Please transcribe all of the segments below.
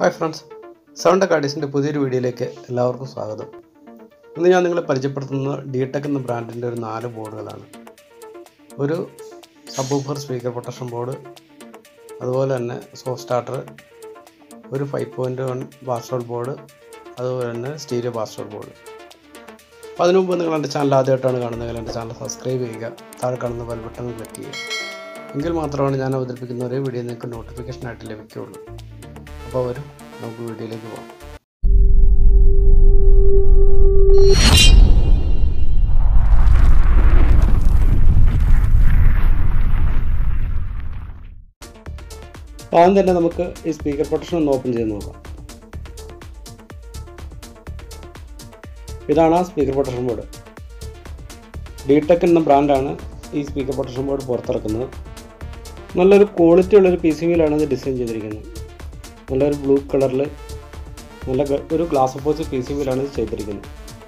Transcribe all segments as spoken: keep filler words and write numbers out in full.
Hi friends, sound കാർഡീസിൻ്റെ പുതിയൊരു വീഡിയോയിലേക്ക് എല്ലാവർക്കും സ്വാഗതം. ഇന്ന് ഞാൻ നിങ്ങളെ പരിചയപ്പെടുത്തുന്ന dtech എന്ന ബ്രാൻഡിൻ്റെ ഒരു നാല് ബോർഡുകളാണ്. ഒരു സബ്വൂഫർ സ്പീക്കർ പ്രൊട്ടക്ഷൻ ബോർഡ്, അതുപോലെ തന്നെ സോഫ്റ്റ് സ്റ്റാർട്ടർ, ഒരു five point one bass treble board, അതുപോലെ തന്നെ സ്റ്റീരിയോ ബാസ്റ്റോൾ ബോർഡ്. അപ്പോൾ അതിനു മുമ്പ് നിങ്ങൾ എൻ്റെ ചാനൽ ആദ്യമായിട്ടാണ് കാണുന്നതെങ്കിൽ എൻ്റെ ചാനൽ സബ്സ്ക്രൈബ് ചെയ്യുക, താഴെ കാണുന്ന ബെൽ ബട്ടൺ ക്ലിക്ക് ചെയ്യുക. എങ്കിൽ മാത്രമാണ് ഞാൻ അവതരിപ്പിക്കുന്ന ഒരേ വീഡിയോ നിങ്ങൾക്ക് നോട്ടിഫിക്കേഷനായിട്ട് ലഭിക്കുകയുള്ളൂ. അപ്പോൾ വരും, നമുക്ക് വീഡിയോയിലേക്ക് പോകാം. ആദ്യം തന്നെ നമുക്ക് ഈ സ്പീക്കർ പ്രൊട്ടക്ഷൻ ഒന്ന് ഓപ്പൺ ചെയ്ത് നോക്കാം. ഇതാണ് ആ സ്പീക്കർ പ്രൊട്ടക്ഷൻ ബോർഡ്. dtech എന്ന ബ്രാൻഡാണ് ഈ സ്പീക്കർ പ്രൊട്ടക്ഷൻ ബോർഡ് പുറത്തിറക്കുന്നത്. നല്ലൊരു ക്വാളിറ്റി ഉള്ളൊരു പി സി ബിയിലാണ് ഇത് ഡിസൈൻ ചെയ്തിരിക്കുന്നത്. നല്ലൊരു ബ്ലൂ കളറിൽ നല്ല ഒരു ഗ്ലാസ് ഓപ്പോസിറ്റ് പി സി ബിയിലാണ് ഇത് ചെയ്തിരിക്കുന്നത്.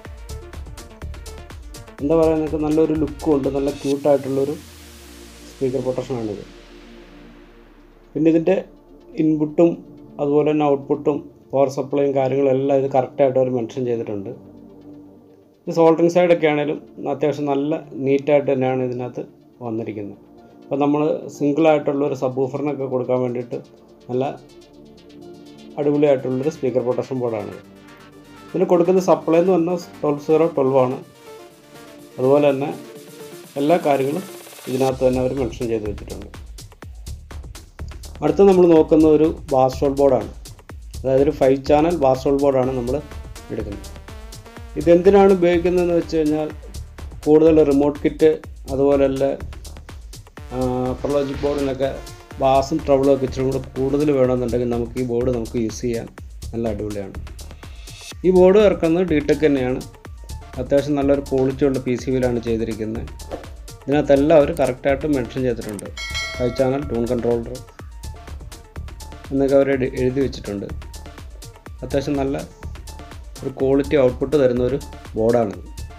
എന്താ പറയുക, നിങ്ങൾക്ക് നല്ലൊരു ലുക്കും ഉണ്ട്, നല്ല ക്യൂട്ടായിട്ടുള്ളൊരു സ്പീക്കർ പ്രൊട്ടക്ഷനാണിത്. പിന്നെ ഇതിൻ്റെ ഇൻപുട്ടും അതുപോലെ തന്നെ ഔട്ട്പുട്ടും പവർ സപ്ലൈയും കാര്യങ്ങളെല്ലാം ഇത് കറക്റ്റായിട്ട് അവർ മെൻഷൻ ചെയ്തിട്ടുണ്ട്. ഇത് സോൾഡറിങ് സൈഡൊക്കെ ആണെങ്കിലും അത്യാവശ്യം നല്ല നീറ്റായിട്ട് തന്നെയാണ് ഇതിനകത്ത് വന്നിരിക്കുന്നത്. അപ്പോൾ നമ്മൾ സിംഗിളായിട്ടുള്ളൊരു സബ്വൂഫറിനൊക്കെ കൊടുക്കാൻ വേണ്ടിയിട്ട് നല്ല അടിപൊളിയായിട്ടുള്ളൊരു സ്പീക്കർ പ്രൊട്ടക്ഷൻ ബോർഡാണിത്. ഇതിന് കൊടുക്കുന്ന സപ്ലൈ എന്ന് പറഞ്ഞാൽ ട്വൽവ് സീറോ ട്വൽവ് ആണ്. അതുപോലെ തന്നെ എല്ലാ കാര്യങ്ങളും ഇതിനകത്ത് തന്നെ അവർ മെൻഷൻ ചെയ്ത് വെച്ചിട്ടുണ്ട്. അടുത്ത് നമ്മൾ നോക്കുന്ന ഒരു ബാസ്റ്റോൾ ബോർഡാണ്. അതായത് ഒരു ഫൈവ് ചാനൽ ബാസ്റ്റോൾ ബോർഡാണ് നമ്മൾ എടുക്കുന്നത്. ഇതെന്തിനാണ് ഉപയോഗിക്കുന്നതെന്ന് വെച്ച് കഴിഞ്ഞാൽ കൂടുതൽ റിമോട്ട് കിറ്റ് അതുപോലെ തന്നെ പ്രൊലോജിക് ബോർഡിനൊക്കെ ബാസും ട്രബിളും ഒക്കെ ഇച്ചിരി കൂടെ കൂടുതൽ വേണമെന്നുണ്ടെങ്കിൽ നമുക്ക് ഈ ബോർഡ് നമുക്ക് യൂസ് ചെയ്യാൻ നല്ല അടിപൊളിയാണ്. ഈ ബോർഡ് ഇറക്കുന്നത് dtech തന്നെയാണ്. അത്യാവശ്യം നല്ലൊരു ക്വാളിറ്റി ഉള്ള പി സി ബിയിലാണ് ചെയ്തിരിക്കുന്നത്. ഇതിനകത്തെല്ലാം അവർ കറക്റ്റായിട്ട് മെൻഷൻ ചെയ്തിട്ടുണ്ട്. ഫൈവ് ചാനൽ ടൂൺ കൺട്രോളർ എന്നൊക്കെ അവർ എഴുതി വെച്ചിട്ടുണ്ട്. അത്യാവശ്യം നല്ല ഒരു ക്വാളിറ്റി ഔട്ട്പുട്ട് തരുന്ന ഒരു ബോർഡാണ്.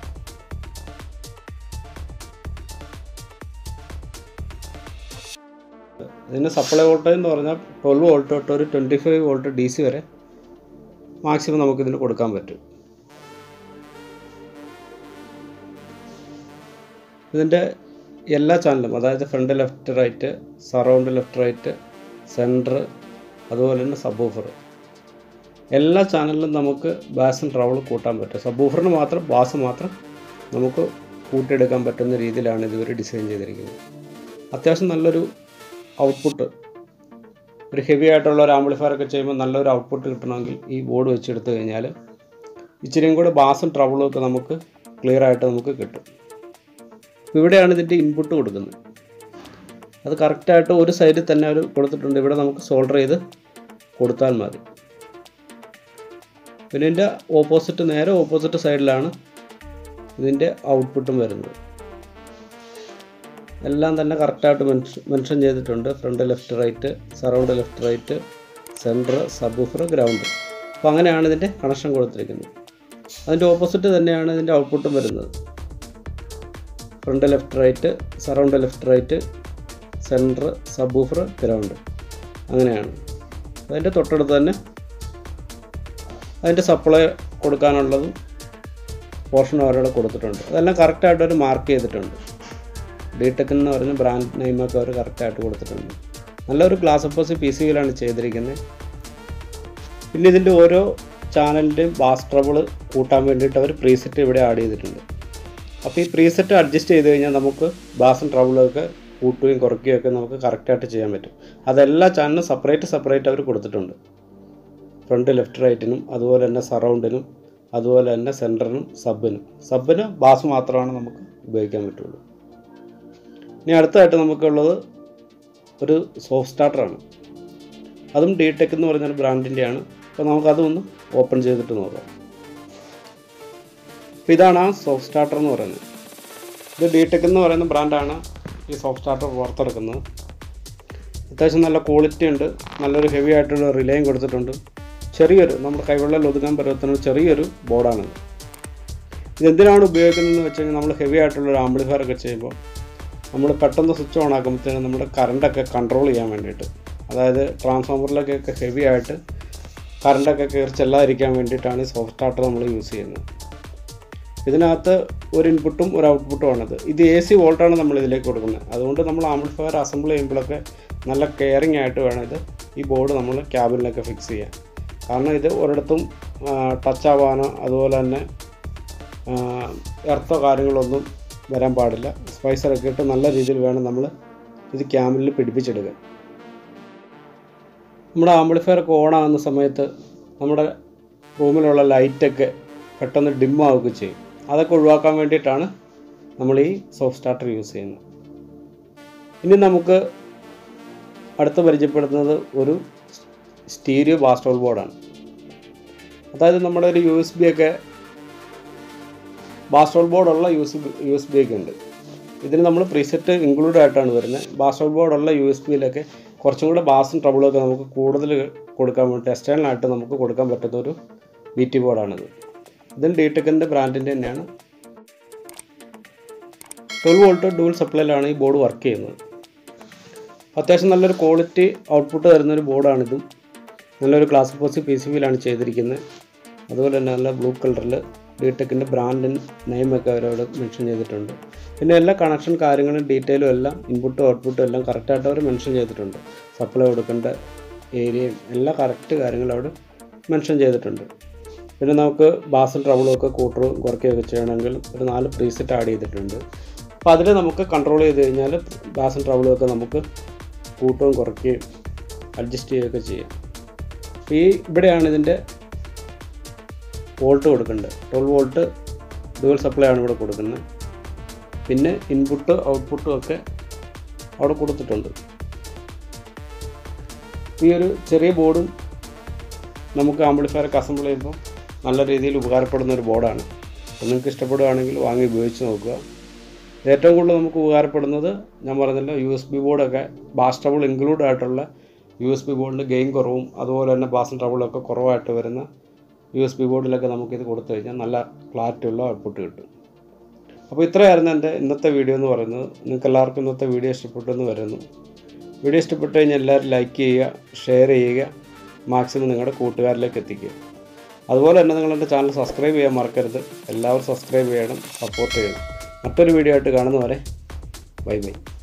ഇതിന് സപ്ലൈ വോൾട്ടേജ് എന്ന് പറഞ്ഞാൽ ട്വൽവ് വോൾട്ട് തൊട്ട് ഒരു twenty five volt D C വരെ മാക്സിമം നമുക്കിതിന് കൊടുക്കാൻ പറ്റും. ഇതിൻ്റെ എല്ലാ ചാനലും, അതായത് front left right, surround left right, centre, അതുപോലെ തന്നെ സബ്വൂഫർ, എല്ലാ ചാനലിലും നമുക്ക് ബാസും ട്രബിൾ കൂട്ടാൻ പറ്റും. സബ്വൂഫറിന് മാത്രം ബാസ് മാത്രം നമുക്ക് കൂട്ടിയെടുക്കാൻ പറ്റുന്ന രീതിയിലാണ് ഇതുവരെ ഡിസൈൻ ചെയ്തിരിക്കുന്നത്. അത്യാവശ്യം നല്ലൊരു ഔട്ട്പുട്ട്, ഒരു ഹെവി ആയിട്ടുള്ള ഒരു ആംപ്ലിഫയറൊക്കെ ചെയ്യുമ്പോൾ നല്ലൊരു ഔട്ട്പുട്ട് കിട്ടണമെങ്കിൽ ഈ ബോർഡ് വെച്ചെടുത്ത് കഴിഞ്ഞാൽ ഇച്ചിരിയും കൂടെ ബാസും ട്രബിളും ഒക്കെ നമുക്ക് ക്ലിയർ ആയിട്ട് നമുക്ക് കിട്ടും. ഇവിടെയാണ് ഇതിൻ്റെ ഇൻപുട്ട് കൊടുക്കുന്നത്. അത് കറക്റ്റായിട്ട് ഒരു സൈഡിൽ തന്നെ അവർ കൊടുത്തിട്ടുണ്ട്. ഇവിടെ നമുക്ക് സോൾഡർ ചെയ്ത് കൊടുത്താൽ മതി. പിന്നെ ഇതിൻ്റെ ഓപ്പോസിറ്റ്, നേരെ ഓപ്പോസിറ്റ് സൈഡിലാണ് ഇതിൻ്റെ ഔട്ട്പുട്ടും വരുന്നത്. എല്ലാം തന്നെ കറക്റ്റായിട്ട് മെൻഷൻ മെൻഷൻ ചെയ്തിട്ടുണ്ട്. Front left right, surround left right, centre, subwoofer, ground. അപ്പോൾ അങ്ങനെയാണ് ഇതിൻ്റെ കണക്ഷൻ കൊടുത്തിരിക്കുന്നത്. അതിൻ്റെ ഓപ്പോസിറ്റ് തന്നെയാണ് ഇതിൻ്റെ ഔട്ട്പുട്ടും വരുന്നത്. Front left right, surround left right, centre, subwoofer, ground, അങ്ങനെയാണ്. അതിൻ്റെ തൊട്ടടുത്ത് തന്നെ അതിൻ്റെ സപ്ലൈ കൊടുക്കാനുള്ളതും പോർഷൻ അവരോട് കൊടുത്തിട്ടുണ്ട്. അതെല്ലാം കറക്റ്റായിട്ട് അവർ മാർക്ക് ചെയ്തിട്ടുണ്ട്. dtech എന്ന് പറഞ്ഞ ബ്രാൻഡ് നെയിമൊക്കെ അവർ കറക്റ്റായിട്ട് കൊടുത്തിട്ടുണ്ട്. നല്ലൊരു ഗ്ലാസ് ഓപ്പോസിറ്റ് പി സി ബിയിലാണ് ചെയ്തിരിക്കുന്നത്. പിന്നെ ഇതിൻ്റെ ഓരോ ചാനലിൻ്റെയും ബാസ് ട്രബിൾ കൂട്ടാൻ വേണ്ടിയിട്ട് അവർ പ്രീസെറ്റ് ഇവിടെ ആഡ് ചെയ്തിട്ടുണ്ട്. അപ്പോൾ ഈ പ്രീസെറ്റ് അഡ്ജസ്റ്റ് ചെയ്ത് കഴിഞ്ഞാൽ നമുക്ക് ബാസും ട്രബിളൊക്കെ കൂട്ടുകയും കുറയ്ക്കുകയും ഒക്കെ നമുക്ക് കറക്റ്റായിട്ട് ചെയ്യാൻ പറ്റും. അതെല്ലാ ചാനലും സെപ്പറേറ്റ് സെപ്പറേറ്റ് അവർ കൊടുത്തിട്ടുണ്ട്. ഫ്രണ്ട് ലെഫ്റ്റ് റൈറ്റിനും, അതുപോലെ തന്നെ സറൗണ്ടിനും, അതുപോലെ തന്നെ സെൻറ്ററിനും, സബിനും. സബിന് ബാസ് മാത്രമാണ് നമുക്ക് ഉപയോഗിക്കാൻ പറ്റുള്ളൂ. ഇനി അടുത്തതായിട്ട് നമുക്കുള്ളത് ഒരു സോഫ്റ്റ് സ്റ്റാർട്ടറാണ്. അതും dtech എന്ന് പറഞ്ഞ ബ്രാൻഡിൻ്റെയാണ്. അപ്പോൾ നമുക്കതും ഒന്ന് ഓപ്പൺ ചെയ്തിട്ട് നോക്കാം. അപ്പോൾ ഇതാണ് ആ സോഫ്റ്റ് സ്റ്റാർട്ടർ എന്ന് പറയുന്നത്. ഇത് dtech എന്ന് പറയുന്ന ബ്രാൻഡാണ് ഈ സോഫ്റ്റ് സ്റ്റാർട്ടർ പുറത്തിറക്കുന്നത്. അത്യാവശ്യം നല്ല ക്വാളിറ്റി ഉണ്ട്. നല്ലൊരു ഹെവി ആയിട്ടുള്ള റിലേയും കൊടുത്തിട്ടുണ്ട്. ചെറിയൊരു, നമ്മുടെ കൈവെള്ളയിൽ ഒതുക്കാൻ പറ്റുന്ന ചെറിയൊരു ബോർഡാണിത്. ഇതെന്തിനാണ് ഉപയോഗിക്കുന്നതെന്ന് വെച്ച് കഴിഞ്ഞാൽ നമ്മൾ ഹെവി ആയിട്ടുള്ളൊരു ആംപ്ലിഫയറൊക്കെ ചെയ്യുമ്പോൾ നമ്മൾ പെട്ടെന്ന് സ്വിച്ച് ഓൺ ആക്കുമ്പോഴത്തേനും നമ്മുടെ കറണ്ടൊക്കെ കൺട്രോൾ ചെയ്യാൻ വേണ്ടിയിട്ട്, അതായത് ട്രാൻസ്ഫോമറിലൊക്കെ ഹെവി ആയിട്ട് കറണ്ടൊക്കെ കയറി ചെല്ലാതിരിക്കാൻ വേണ്ടിയിട്ടാണ് ഈ സോഫ്റ്റ് സ്റ്റാർട്ടർ നമ്മൾ യൂസ് ചെയ്യുന്നത്. ഇതിനകത്ത് ഒരു ഇൻപുട്ടും ഒരു ഔട്ട്പുട്ടും ആണിത്. ഇത് എ സി വോൾട്ടാണ് നമ്മൾ ഇതിലേക്ക് കൊടുക്കുന്നത്. അതുകൊണ്ട് നമ്മൾ ആംപ്ലിഫയർ അസംബിൾ ചെയ്യുമ്പോഴൊക്കെ നല്ല കെയറിങ് ആയിട്ട് വേണം ഇത് ഈ ബോർഡ് നമ്മൾ ക്യാബിനിലൊക്കെ ഫിക്സ് ചെയ്യാൻ. കാരണം ഇത് ഒരിടത്തും ടച്ച് ആവാനോ അതുപോലെ തന്നെ എർത്തോ കാര്യങ്ങളൊന്നും വരാൻ പാടില്ല. സ്പൈസറൊക്കെ ഇട്ട് നല്ല രീതിയിൽ വേണം നമ്മൾ ഇത് ക്യാബിനിൽ പിടിപ്പിച്ചെടുക്കാൻ. നമ്മുടെ ആംപ്ലിഫയറൊക്കെ ഓണാകുന്ന സമയത്ത് നമ്മുടെ റൂമിലുള്ള ലൈറ്റൊക്കെ പെട്ടെന്ന് ഡിം ആവുകയൊക്കെ ചെയ്യും. അതൊക്കെ ഒഴിവാക്കാൻ വേണ്ടിയിട്ടാണ് നമ്മൾ ഈ സോഫ്റ്റ് സ്റ്റാർട്ടർ യൂസ് ചെയ്യുന്നത്. ഇനി നമുക്ക് അടുത്ത് പരിചയപ്പെടുത്തുന്നത് ഒരു സ്റ്റീരിയോ ബാസ്റ്റോൾ ബോർഡാണ്. അതായത് നമ്മുടെ ഒരു യു എസ് ബി ഒക്കെ ബാസ്റ്റോൾ ബോർഡുള്ള U S B U S B ഒക്കെ ഉണ്ട്. ഇതിന് നമ്മൾ പ്രീസെറ്റ് ഇൻക്ലൂഡ് ആയിട്ടാണ് വരുന്നത്. ബാസ്റ്റോൾ ബോർഡുള്ള യു എസ് ബിയിലൊക്കെ കുറച്ചും കൂടെ ബാസും ട്രബിളൊക്കെ നമുക്ക് കൂടുതൽ കൊടുക്കാൻ വേണ്ടി എക്സ്റ്റേണലായിട്ട് നമുക്ക് കൊടുക്കാൻ പറ്റുന്ന ഒരു ബി ടി ബോർഡാണിത്. ഇതിൽ dtechൻ്റെ ബ്രാൻഡിൻ്റെ തന്നെയാണ്. ട്വൽവ് വോൾട്ട് ഡുവൽ സപ്ലൈയിലാണ് ഈ ബോർഡ് വർക്ക് ചെയ്യുന്നത്. അത്യാവശ്യം നല്ലൊരു ക്വാളിറ്റി ഔട്ട്പുട്ട് തരുന്നൊരു ബോർഡാണിതും. നല്ലൊരു ക്ലാസ് പോസി പി സി ബിയിലാണ് ചെയ്തിരിക്കുന്നത്. അതുപോലെ തന്നെ നല്ല ബ്ലൂ കളറിൽ dtechൻ്റെ ബ്രാൻഡ് നെയിമൊക്കെ അവരവിടെ മെൻഷൻ ചെയ്തിട്ടുണ്ട്. പിന്നെ എല്ലാ കണക്ഷൻ കാര്യങ്ങളും ഡീറ്റെയിലും എല്ലാം ഇൻപുട്ടും ഔട്ട്പുട്ടും എല്ലാം കറക്റ്റായിട്ട് അവർ മെൻഷൻ ചെയ്തിട്ടുണ്ട്. സപ്ലൈ കൊടുക്കേണ്ട ഏരിയയും എല്ലാ കറക്റ്റ് കാര്യങ്ങളും അവിടെ മെൻഷൻ ചെയ്തിട്ടുണ്ട്. പിന്നെ നമുക്ക് ബാസും ട്രബിളും ഒക്കെ കൂട്ടുകയും കുറയ്ക്കുകയൊക്കെ ചെയ്യണമെങ്കിൽ ഒരു നാല് പ്രീസെറ്റ് ആഡ് ചെയ്തിട്ടുണ്ട്. അപ്പോൾ അതിൽ നമുക്ക് കൺട്രോൾ ചെയ്ത് കഴിഞ്ഞാൽ ബാസും ട്രബിളും ഒക്കെ നമുക്ക് കൂട്ടുകയും കുറയ്ക്കുകയും അഡ്ജസ്റ്റ് ചെയ്യുകയൊക്കെ ചെയ്യാം. ഈ ഇവിടെയാണ് ഇതിൻ്റെ വോൾട്ട് കൊടുക്കേണ്ടത്. ട്വൽവ് വോൾട്ട് ഡുവൽ സപ്ലൈ ആണ് ഇവിടെ കൊടുക്കുന്നത്. പിന്നെ ഇൻപുട്ട് ഔട്ട്പുട്ടും ഒക്കെ അവിടെ കൊടുത്തിട്ടുണ്ട്. ഈ ഒരു ചെറിയ ബോർഡും നമുക്ക് ആംപ്ലിഫയറൊക്കെ അസംബിൾ ചെയ്യുമ്പോൾ നല്ല രീതിയിൽ ഉപകാരപ്പെടുന്ന ഒരു ബോർഡാണ്. അപ്പോൾ നിങ്ങൾക്ക് ഇഷ്ടപ്പെടുകയാണെങ്കിൽ വാങ്ങി ഉപയോഗിച്ച് നോക്കുക. ഏറ്റവും കൂടുതൽ നമുക്ക് ഉപകാരപ്പെടുന്നത് ഞാൻ പറഞ്ഞല്ലോ യു എസ് ബി ബോർഡൊക്കെ ബാസ് ട്രബിൾ ഇൻക്ലൂഡ് ആയിട്ടുള്ള യു എസ് ബി ബോർഡിന് ഗെയിൻ കുറവും അതുപോലെ തന്നെ ബാസും ട്രബിളൊക്കെ കുറവായിട്ട് വരുന്ന യു എസ് ബി ബോർഡിലൊക്കെ നമുക്കിത് കൊടുത്തു കഴിഞ്ഞാൽ നല്ല ക്ലാരിറ്റി ഉള്ള ഔട്ട്പുട്ട് കിട്ടും. അപ്പോൾ ഇത്രയായിരുന്നു എൻ്റെ ഇന്നത്തെ വീഡിയോ എന്ന് പറയുന്നത്. നിങ്ങൾക്ക് എല്ലാവർക്കും ഇന്നത്തെ വീഡിയോ ഇഷ്ടപ്പെട്ടെന്ന് വരുന്നു. വീഡിയോ ഇഷ്ടപ്പെട്ട് കഴിഞ്ഞാൽ എല്ലാവരും ലൈക്ക് ചെയ്യുക, ഷെയർ ചെയ്യുക, മാക്സിമം നിങ്ങളുടെ കൂട്ടുകാരിലേക്ക് എത്തിക്കുക. അതുപോലെ തന്നെ നിങ്ങളെൻ്റെ ചാനൽ സബ്സ്ക്രൈബ് ചെയ്യാൻ മറക്കരുത്. എല്ലാവരും സബ്സ്ക്രൈബ് ചെയ്യണം, സപ്പോർട്ട് ചെയ്യണം. മറ്റൊരു വീഡിയോ ആയിട്ട് കാണുന്നവരെ ബൈ ബൈ.